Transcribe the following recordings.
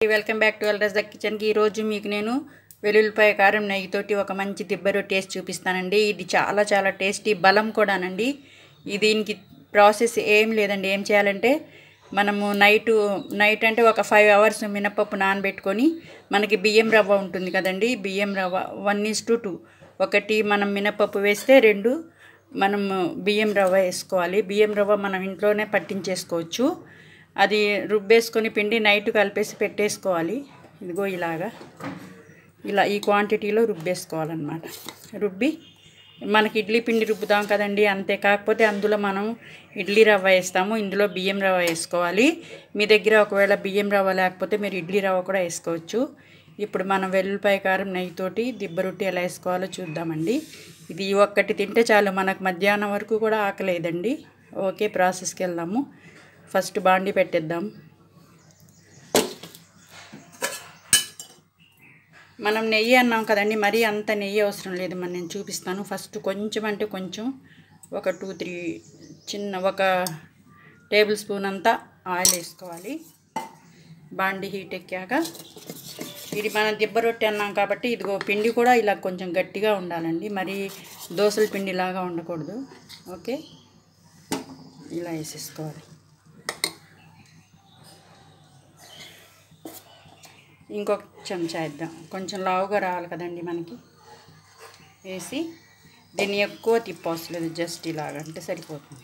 Welcome back to ఎల్రస్ the కిచెన్కి. ఈరోజు మీకు నేను వెల్లుల్లిపాయ కారం నెయ్యితోటి ఒక మంచి దిబ్బరో టేస్ట్ చూపిస్తానండి. ఇది చాలా చాలా టేస్టీ, బలం కూడానండి. దీనికి ప్రాసెస్ ఏం లేదండి. ఏం చేయాలంటే మనము నైట్ అంటే ఒక 5 hours మినపప్పు నానబెట్టుకొని, మనకి బియ్యం రవ్వ ఉంటుంది కదండి, బియ్యం రవ్వ 1:2, ఒకటి మనం మినపప్పు వేస్తే 2 మనం బియ్యం రవ్వ వేసుకోవాలి. బియ్యం రవ్వ మనం ఇంట్లోనే పట్టించేసుకోవచ్చు. అది రుబ్బేసుకొని పిండి నైట్ కలిపేసి పెట్టేసుకోవాలి. ఇదిగో ఇలా ఈ క్వాంటిటీలో రుబ్బేసుకోవాలన్నమాట. రుబ్బి మనకి ఇడ్లీ పిండి రుబ్బుతాం కదండి, అంతే. కాకపోతే అందులో మనం ఇడ్లీ రవ్వ వేస్తాము, ఇందులో బియ్యం రవ్వ వేసుకోవాలి. మీ దగ్గర ఒకవేళ బియ్యం రవ్వ లేకపోతే మీరు ఇడ్లీ రవ్వ కూడా వేసుకోవచ్చు. ఇప్పుడు మనం వెల్లుల్లిపాయ కారం నెయ్యితోటి దిబ్బ రొట్టి ఎలా వేసుకోవాలో చూద్దామండి. ఇది ఒక్కటి తింటే చాలు, మనకు మధ్యాహ్నం వరకు కూడా ఆకలేదండి. ఓకే, ప్రాసెస్కి వెళ్దాము. ఫస్ట్ బాండి పెట్టేద్దాం. మనం నెయ్యి అన్నాం కదండి, మరీ అంత నెయ్యి అవసరం లేదు. నేను చూపిస్తాను. ఫస్ట్ కొంచెం అంటే కొంచెం, ఒక 2-3 ఒక టేబుల్ స్పూన్ అంతా ఆయిల్ వేసుకోవాలి. బాండి హీట్ ఎక్కాక, ఇది మన దిబ్బ రొట్టె అన్నాం కాబట్టి ఇదిగో పిండి కూడా ఇలా కొంచెం గట్టిగా ఉండాలండి, మరి దోసల పిండిలాగా ఉండకూడదు. ఓకే, ఇలా వేసేసుకోవాలి. ఇంకొక చెంచా వేద్దాం, కొంచెం లావుగా రావాలి కదండి మనకి. వేసి దీన్ని ఎక్కువ తిప్పవసలేదు, జస్ట్ ఇలాగంటే సరిపోతుంది.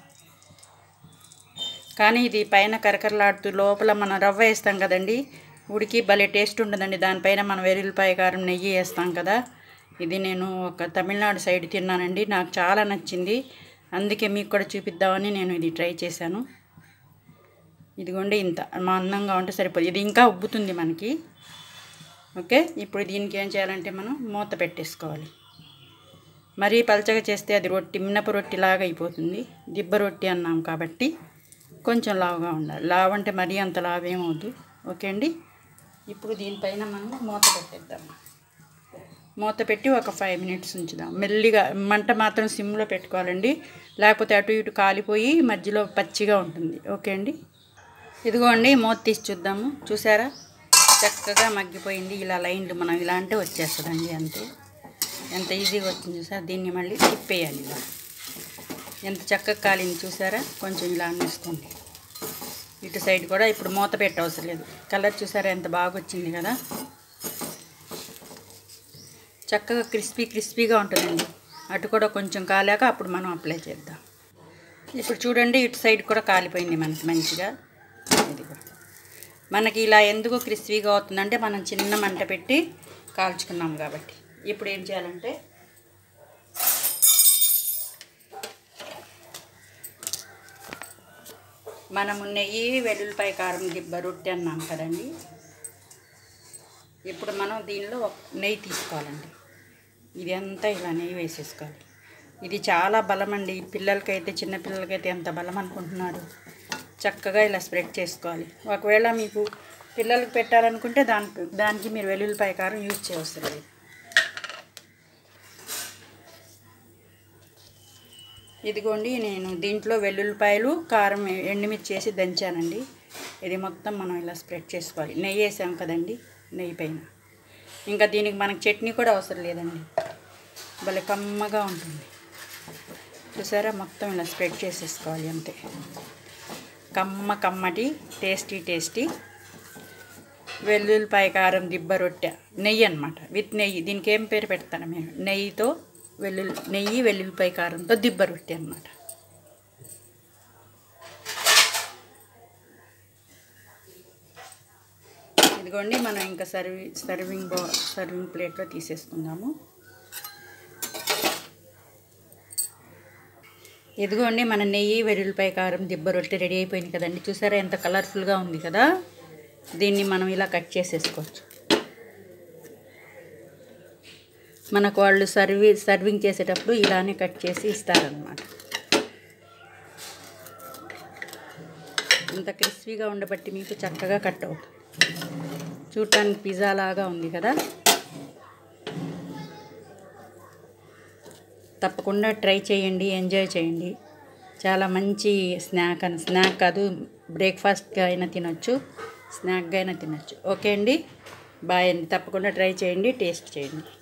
కానీ ఇది పైన కరకరలాడుతూ లోపల మనం రవ్వ వేస్తాం కదండి, ఉడికి భలే టేస్ట్ ఉంటుందండి. దానిపైన మనం వెల్లుల్లిపాయ కారం నెయ్యి వేస్తాం కదా. ఇది నేను ఒక తమిళనాడు సైడ్ తిన్నానండి, నాకు చాలా నచ్చింది. అందుకే మీకు కూడా చూపిద్దామని నేను ఇది ట్రై చేశాను. ఇదిగోండి, ఇంత మా అందంగా ఉంటే సరిపోతుంది. ఇది ఇంకా ఉబ్బుతుంది మనకి. ఓకే, ఇప్పుడు దీనికి ఏం చేయాలంటే మనం మూత పెట్టేసుకోవాలి. మరీ పలచగా చేస్తే అది మినప రొట్టిలాగా అయిపోతుంది. దిబ్బ రొట్టి అన్నాం కాబట్టి కొంచెం లావుగా ఉండాలి. లావు అంటే మరీ అంత లావేమవుద్దు. ఓకే అండి, ఇప్పుడు దీనిపైన మనం మూత పెట్టేద్దాం. మూత పెట్టి ఒక 5 minutes ఉంచుదాం. మెల్లిగా మంట మాత్రం సిమ్లో పెట్టుకోవాలండి, లేకపోతే అటు ఇటు కాలిపోయి మధ్యలో పచ్చిగా ఉంటుంది. ఓకే అండి, ఇదిగోండి మూత తీసి చూద్దాము. చూసారా, చక్కగా మగ్గిపోయింది. ఇలా లైన్లు మనం ఇలా అంటే వచ్చేస్తుందండి, అంతే. ఎంత ఈజీగా వచ్చింది చూసారా. దీన్ని మళ్ళీ తిప్పేయాలి. ఇలా ఎంత చక్కగా కాలింది చూసారా. కొంచెం ఇలా అన్నేసుకోండి ఇటు సైడ్ కూడా. ఇప్పుడు మూత పెట్టవసరం లేదు. కలర్ చూసారా ఎంత బాగా వచ్చింది కదా, చక్కగా క్రిస్పీగా ఉంటుందండి. అటు కూడా కొంచెం కాలాక అప్పుడు మనం అప్లై చేద్దాం. ఇప్పుడు చూడండి, ఇటు సైడ్ కూడా కాలిపోయింది మనకి మంచిగా. ఇది మనకి ఇలా ఎందుకు క్రిస్పీగా అవుతుందంటే మనం చిన్న మంట పెట్టి కాల్చుకున్నాం కాబట్టి. ఇప్పుడు ఏం చేయాలంటే మనము నెయ్యి వెల్లుల్లిపాయ కారం దిబ్బ రొట్టె అన్నాం కదండి, ఇప్పుడు మనం దీనిలో నెయ్యి తీసుకోవాలండి. ఇది అంతా ఇలా నెయ్యి వేసేసుకోవాలి. ఇది చాలా బలం అండి. పిల్లలకైతే, చిన్నపిల్లలకైతే ఎంత బలం అనుకుంటున్నారు. చక్కగా ఇలా స్ప్రెడ్ చేసుకోవాలి. ఒకవేళ మీకు పిల్లలకి పెట్టాలనుకుంటే దానికి మీరు వెల్లుల్లిపాయ కారం యూజ్ చేయవసరం లేదు. ఇదిగోండి, నేను దీంట్లో వెల్లుల్లిపాయలు, కారం, ఎండుమిర్చి వేసి దంచానండి. ఇది మొత్తం మనం ఇలా స్ప్రెడ్ చేసుకోవాలి. నెయ్యి వేసాం కదండి, నెయ్యి పైన. ఇంకా దీనికి మనకు చట్నీ కూడా అవసరం లేదండి, భలే కమ్మగా ఉంటుంది. చూసారా, మొత్తం ఇలా స్ప్రెడ్ చేసేసుకోవాలి, అంతే. కమ్మటి టేస్టీ వెల్లుల్లిపాయ కారం దిబ్బ రొట్టె నెయ్యి అన్నమాట, విత్ నెయ్యి. దీనికి ఏం పేరు పెడతాను మేము, నెయ్యి వెల్లుల్లిపాయ కారంతో దిబ్బ రొట్టె అన్నమాట. ఇదిగోండి, మనం ఇంకా సర్వింగ్ ప్లేట్లో తీసేసుకుందాము. ఇదిగోండి, మన నెయ్యి వెల్లుల్లిపాయ కారం దిబ్బ రొట్టె రెడీ అయిపోయింది కదండి. చూసారా ఎంత కలర్ఫుల్గా ఉంది కదా. దీన్ని మనం ఇలా కట్ చేసేసుకోవచ్చు. మనకు వాళ్ళు సర్వింగ్ చేసేటప్పుడు ఇలానే కట్ చేసి ఇస్తారనమాట. ఇంత క్రిస్పీగా ఉండబట్టి మీకు చక్కగా కట్ అవుతుంది. చూడటానికి పిజ్జా లాగా ఉంది కదా. తప్పకుండా ట్రై చేయండి, ఎంజాయ్ చేయండి. చాలా మంచి స్నాక్ కాదు, బ్రేక్ఫాస్ట్గా అయినా తినొచ్చు. స్నాక్గా అయినా తినచ్చు. ఓకే అండి, బాయ్ అండి. తప్పకుండా ట్రై చేయండి, టేస్ట్ చేయండి.